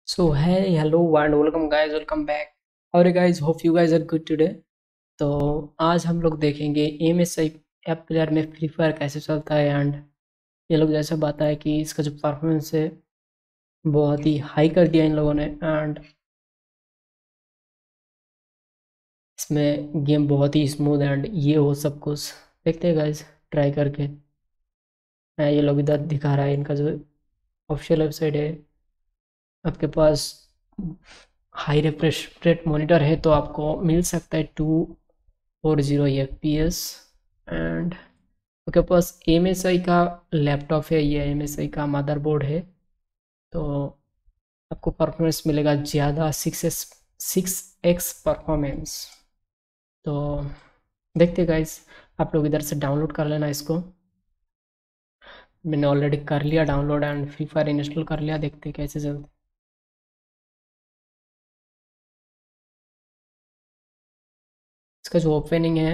So hey, hello and welcome guys, welcome back. How are you guys? Hope you guys are good today. तो आज हम लोग देखेंगे MSI app player में free fire कैसे चलता है एंड ये लोग जैसा बताया कि इसका जो परफॉर्मेंस है बहुत ही हाई कर दिया इन लोगों ने एंड इसमें गेम बहुत ही स्मूथ एंड ये हो सब कुछ देखते हैं गाइस ट्राई करके। ये लोग इधर दिखा रहा है इनका जो ऑफिशियल वेबसाइट है। आपके पास हाई रिफ्रेश रेट मॉनिटर है तो आपको मिल सकता है 240 FPS एंड आपके पास MSI का लैपटॉप है, ये MSI का मदरबोर्ड है तो आपको परफॉर्मेंस मिलेगा ज़्यादा 6x परफॉर्मेंस। तो देखते गाइस, आप लोग इधर से डाउनलोड कर लेना इसको। मैंने ऑलरेडी कर लिया download and free fire install कर लिया, देखते कैसे चलते। इसका जो ओपनिंग है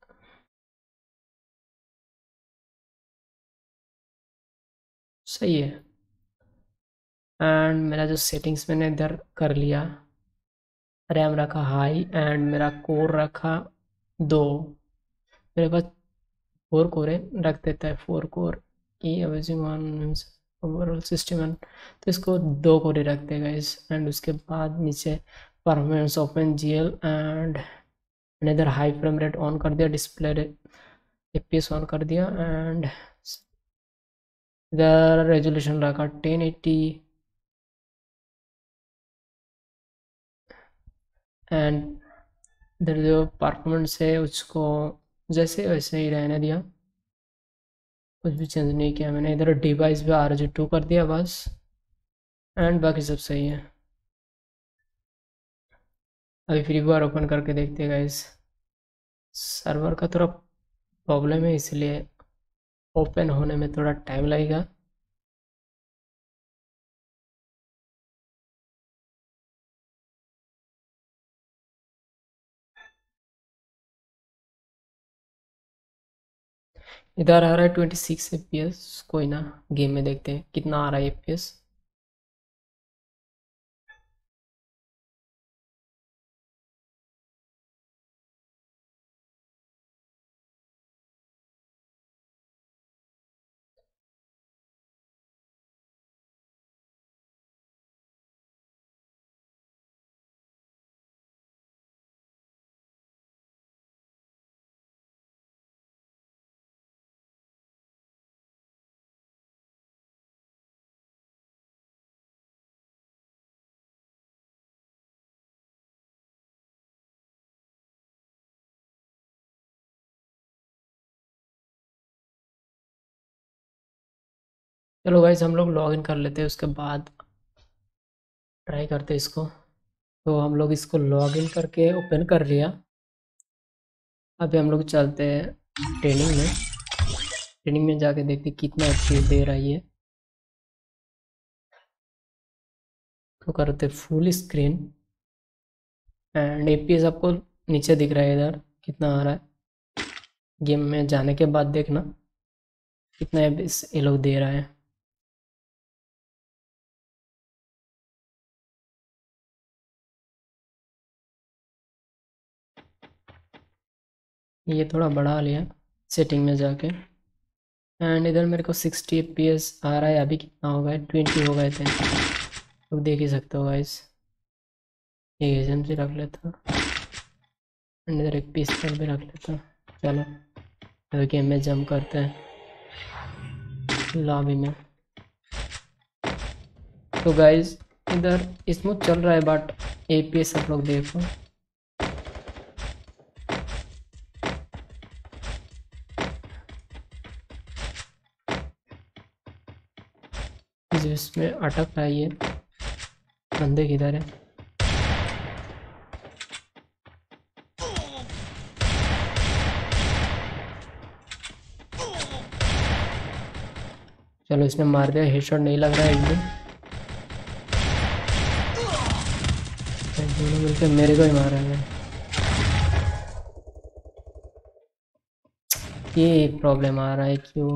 सही है एंड मेरा जो सेटिंग्स मैंने इधर कर लिया, रैम रखा हाई एंड मेरा कोर रखा 2। मेरे पास 4 कोर है, रख देता है 4 कोर की averaging one overall system and तो इसको 2 कोर ही रखते हैं गाइस। एंड उसके बाद नीचे परफॉर्मेंस ओपन GL एंड मैंने इधर हाई फ्रेम रेट ऑन कर दिया, डिस्प्ले FPS ऑन कर दिया एंड इधर रेजोल्यूशन रखा 1080 एंड इधर जो परफॉर्मेंस है उसको जैसे वैसे ही रहने दिया, कुछ भी चेंज नहीं किया मैंने। इधर डिवाइस पे RG2 कर दिया बस एंड बाकी सब सही है। अभी फ्री फायर ओपन करके देखते हैं गाइस। सर्वर का थोड़ा प्रॉब्लम है इसलिए ओपन होने में थोड़ा टाइम लगेगा। इधर आ रहा है 26 FPS, कोई ना गेम में देखते हैं कितना आ रहा है FPS। चलो गाइस हम लोग लॉग इन कर लेते हैं, उसके बाद ट्राई करते हैं इसको। तो हम लोग इसको लॉग इन करके ओपन कर लिया। अभी हम लोग चलते हैं ट्रेनिंग में। ट्रेनिंग में जाके देखते हैं कितना FPS दे रहा है ये। तो करते फुल स्क्रीन एंड FPS आपको नीचे दिख रहा है इधर कितना आ रहा है। गेम में जाने के बाद देखना कितना FPS ये लोग दे रहा है। ये थोड़ा बढ़ा लिया सेटिंग में जाके एंड इधर मेरे को 60 FPS आ रहा है। अभी कितना हो गया, 20 हो गए थे तो देख ही सकते हो गाइस। ये एजेंसी रख लेता एंड इधर एक पीस पर भी रख लेता। चलो अभी गेम में जंप करते हैं लॉबी में। तो गाइस इधर स्मूथ चल रहा है बट FPS आप लोग देखो। जिसमें अटक रहा है ये बंदे किधर है। चलो इसने मार दिया, हेडशॉट नहीं लग रहा है एकदम। दोनों मिलकर मेरे को ही मार रहे हैं। ये प्रॉब्लम आ रहा है क्यों।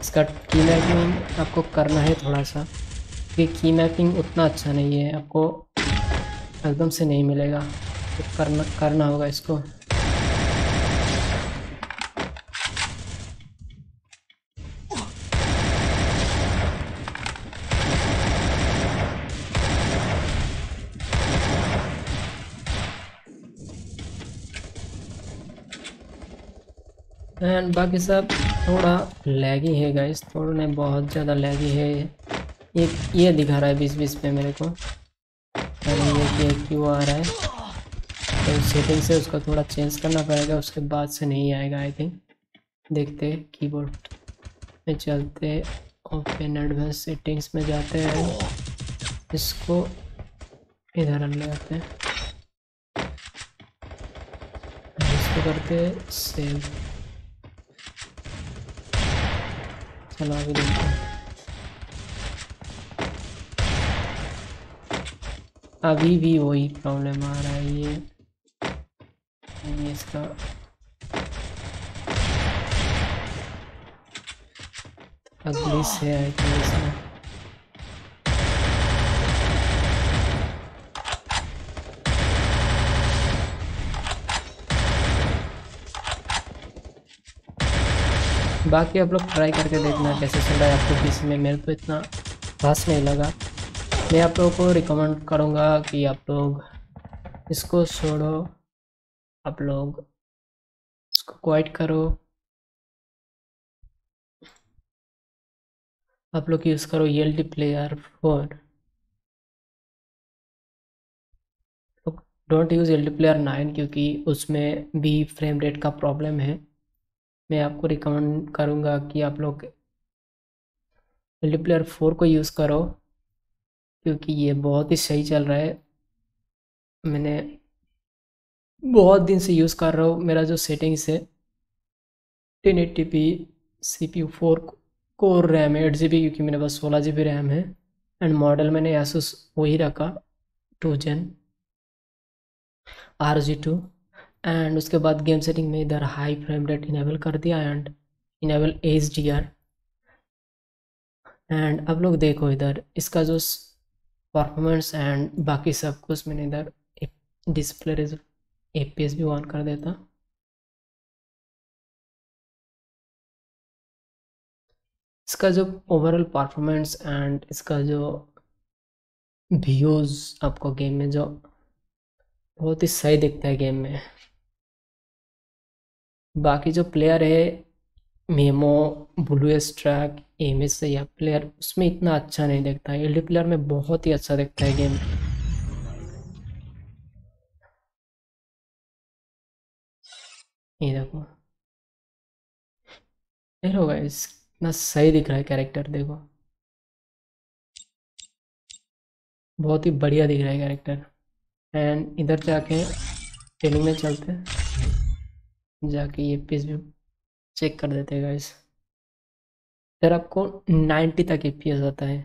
इसका की मैपिंग आपको करना है थोड़ा सा, कि की मैपिंग उतना अच्छा नहीं है, आपको एकदम से नहीं मिलेगा, तो करना होगा इसको। एंड बाकी सब थोड़ा लैगी है गाइस, थोड़ा नहीं बहुत ज़्यादा लैगी है। ये दिखा रहा है 20-20 पे मेरे को, अरे ये क्यों आ रहा है? तो सेटिंग से उसको थोड़ा चेंज करना पड़ेगा, उसके बाद से नहीं आएगा आई थिंक। देखते कीबोर्ड में चलते, ओपन एडवांस सेटिंग्स में जाते हैं, इसको इधर ले आते हैं, इसको करते सेव। चलो अभी देखते हैं। अभी भी वही प्रॉब्लम आ रहा है, ये इसका अगली से आई थिंक इसमें। बाकी आप लोग ट्राई करके देखना कैसे चल रहा है आपको पीसी में। मेरे तो इतना खास नहीं लगा, मैं आप लोगों को रिकमेंड करूँगा कि आप लोग इसको छोड़ो, आप लोग इसको क्वाइट करो, आप लोग यूज़ करो ELD player 4। Don't use ELD player 9 क्योंकि उसमें भी फ्रेम रेट का प्रॉब्लम है। मैं आपको रिकमेंड करूँगा कि आप लोग ELD प्लेयर 4 को यूज़ करो, क्योंकि ये बहुत ही सही चल रहा है। मैंने बहुत दिन से यूज़ कर रहा हूँ, मेरा जो सेटिंग्स है 1080p CPU 4 कोर रैम है, 8 GB, क्योंकि मेरे पास 16 GB रैम है। एंड मॉडल मैंने Asus वही रखा 2 Gen RG2। एंड उसके बाद गेम सेटिंग में इधर हाई फ्रेम रेट इनेबल कर दिया एंड इनेबल HDR। एंड अब लोग देखो इधर इसका जो परफॉर्मेंस एंड बाकी सब कुछ मैंने इधर डिस्प्ले FPS भी ऑन कर देता। इसका जो ओवरऑल परफॉर्मेंस एंड इसका जो व्यूज़ आपको गेम में जो बहुत ही सही दिखता है गेम में। बाकी जो प्लेयर है मेमो, ब्लू स्ट्रैक, एमएस या प्लेयर, उसमें इतना अच्छा नहीं दिखता है। ELD प्लेयर में बहुत ही अच्छा दिखता है गेम। ये देखो, देखो गाइस इतना सही दिख रहा है कैरेक्टर, देखो बहुत ही बढ़िया दिख रहा है कैरेक्टर। एंड इधर जाके ट्रेनिंग में चलते हैं, जाके ये पीस भी चेक कर देते हैं गाइस। इधर आपको 90 तक FPS आता है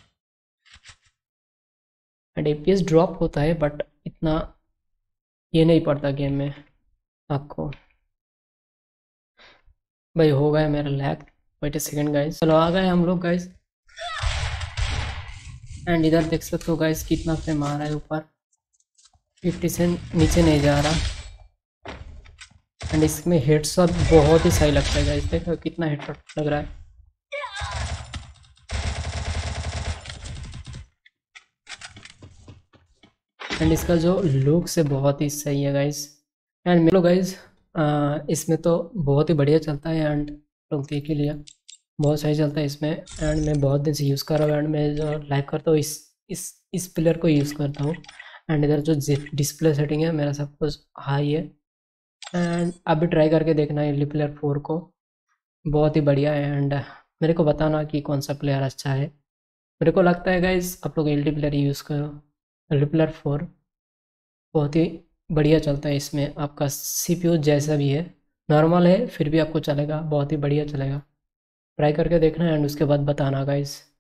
एंड FPS ड्रॉप होता है, बट इतना ये नहीं पड़ता गेम में आपको। भाई हो गया मेरा lag, wait a second guys. चलो आ गए हम लोग गाइस, एंड इधर देख सकते हो गाइस कितना फ्रेम आ रहा है ऊपर, 50 से नीचे नहीं जा रहा। एंड इसमें हेडशॉट बहुत ही सही लगता है गाइस, देखो कितना हेडशॉट लग रहा है। एंड इसका जो लुक से बहुत ही सही है गाइस। एंड मेरे गाइस इसमें तो बहुत ही बढ़िया चलता है, एंड लोग देख ही लिया बहुत सही चलता है इसमें। एंड मैं बहुत दिन से यूज़ कर रहा हूँ, एंड मैं जो लाइव करता हूँ इस प्लेयर को यूज़ करता हूँ। एंड इधर जो डिस्प्ले सेटिंग है मेरा सब कुछ हाई है। एंड अभी ट्राई करके देखना है ELD प्लेयर 4 को, बहुत ही बढ़िया है। एंड मेरे को बताना कि कौन सा प्लेयर अच्छा है। मेरे को लगता है गाइस आप लोग ELD प्लेयर यूज़ करो, ELD प्लेयर 4 बहुत ही बढ़िया चलता है। इसमें आपका CPU जैसा भी है, नॉर्मल है फिर भी आपको चलेगा, बहुत ही बढ़िया चलेगा। ट्राई करके देखना एंड उसके बाद बताना गाइस।